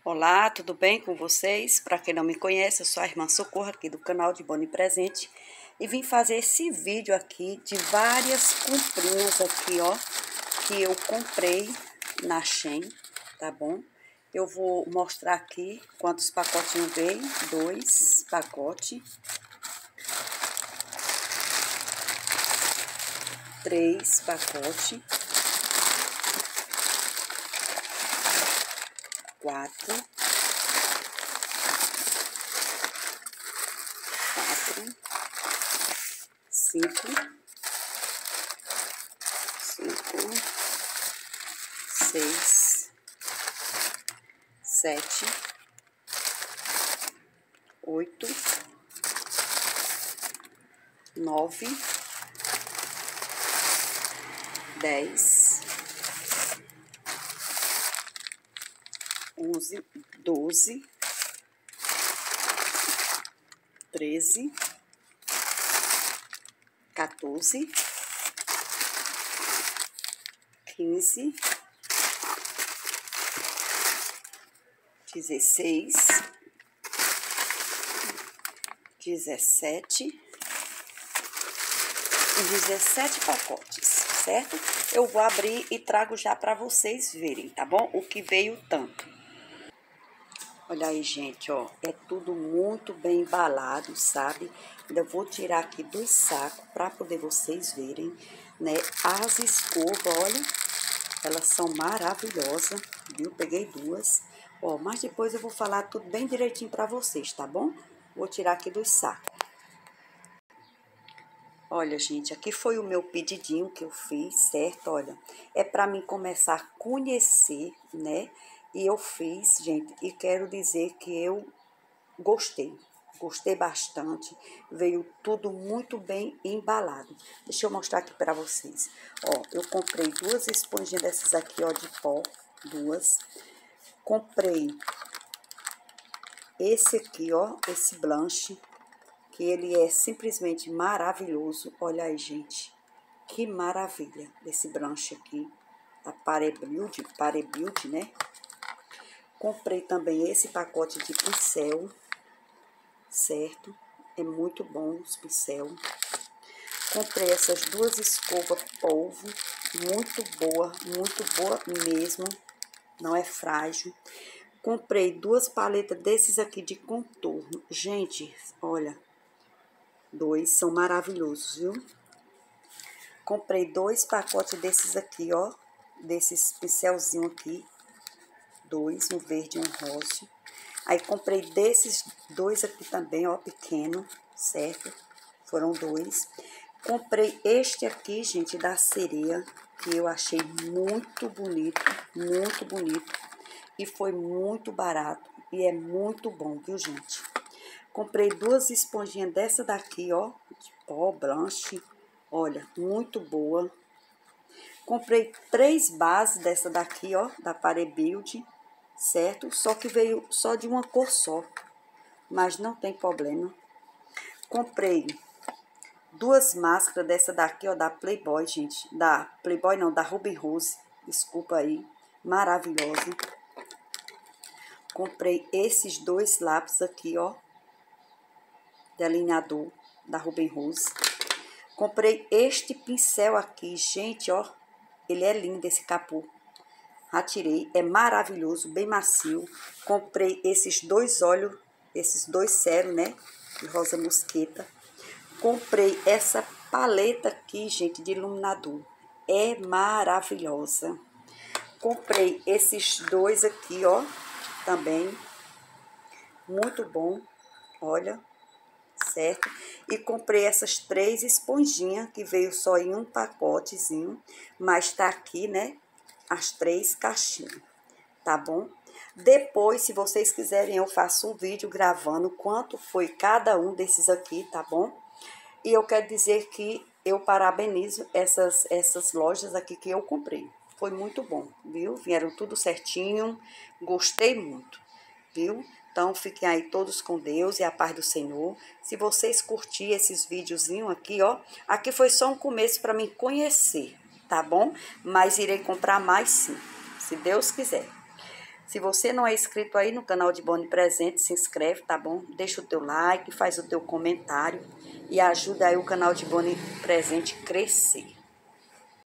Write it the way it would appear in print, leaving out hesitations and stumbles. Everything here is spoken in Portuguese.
Olá, tudo bem com vocês? Para quem não me conhece, eu sou a irmã Socorro aqui do canal de Boni Presente e vim fazer esse vídeo aqui de várias comprinhas aqui, ó, que eu comprei na Shein, tá bom? Eu vou mostrar aqui quantos pacotinhos veio, 2 pacotes, 3 pacotes, 4, 5, 6, 7, 8, 9, 10, 11, 12, 13, 14, 15, 16, 17 e 17 pacotes, certo? Eu vou abrir e trago já para vocês verem, tá bom? O que veio tanto. Olha aí, gente, ó, é tudo muito bem embalado, sabe? Ainda vou tirar aqui dos sacos para poder vocês verem, né? As escovas, olha, elas são maravilhosas, viu? Peguei 2, ó, mas depois eu vou falar tudo bem direitinho para vocês, tá bom? Vou tirar aqui dos sacos. Olha, gente, aqui foi o meu pedidinho que eu fiz, certo? Olha, é para mim começar a conhecer, né? E eu fiz, gente, e quero dizer que eu gostei. Gostei bastante. Veio tudo muito bem embalado. Deixa eu mostrar aqui para vocês. Ó, eu comprei 2 esponjinhas dessas aqui, ó, de pó. 2. Comprei esse aqui, ó, esse blanche, que ele é simplesmente maravilhoso. Olha aí, gente, que maravilha desse blanche aqui, da Parebuild, né? Comprei também esse pacote de pincel, certo? É muito bom os pincel. Comprei essas 2 escovas polvo, muito boa mesmo, não é frágil. Comprei 2 paletas desses aqui de contorno. Gente, olha, 2 são maravilhosos, viu? Comprei 2 pacotes desses aqui, ó, desses pincelzinho aqui, 2, um verde e um rosa. Aí comprei desses 2 aqui também, ó, pequeno, certo? Foram 2. Comprei este aqui, gente, da sereia, que eu achei muito bonito, e foi muito barato e é muito bom, viu, gente? Comprei 2 esponjinhas dessa daqui, ó, de pó blanche, olha, muito boa. Comprei 3 bases dessa daqui, ó, da Parebuild, certo? Só que veio só de uma cor só, mas não tem problema. Comprei 2 máscaras dessa daqui, ó, da Playboy, gente. Da Playboy não, da Ruby Rose, desculpa aí, maravilhosa. Comprei esses 2 lápis aqui, ó, delineador, da Ruby Rose. Comprei este pincel aqui, gente, ó, ele é lindo esse capô. Retirei, é maravilhoso, bem macio. Comprei esses 2 óleos, esses 2 ceros, né, de rosa mosqueta. Comprei essa paleta aqui, gente, de iluminador. É maravilhosa. Comprei esses 2 aqui, ó, também. Muito bom, olha, certo? E comprei essas 3 esponjinhas, que veio só em um pacotezinho, mas tá aqui, né, as 3 caixinhas, tá bom? Depois, se vocês quiserem, eu faço um vídeo gravando quanto foi cada um desses aqui, tá bom? E eu quero dizer que eu parabenizo essas lojas aqui que eu comprei. Foi muito bom, viu? Vieram tudo certinho, gostei muito, viu? Então, fiquem aí todos com Deus e a paz do Senhor. Se vocês curtirem esses videozinhos aqui, ó, aqui foi só um começo para me conhecer, tá bom? Mas irei comprar mais sim, se Deus quiser. Se você não é inscrito aí no canal de Boni Presente, se inscreve, tá bom? Deixa o teu like, faz o teu comentário e ajuda aí o canal de Boni Presente crescer.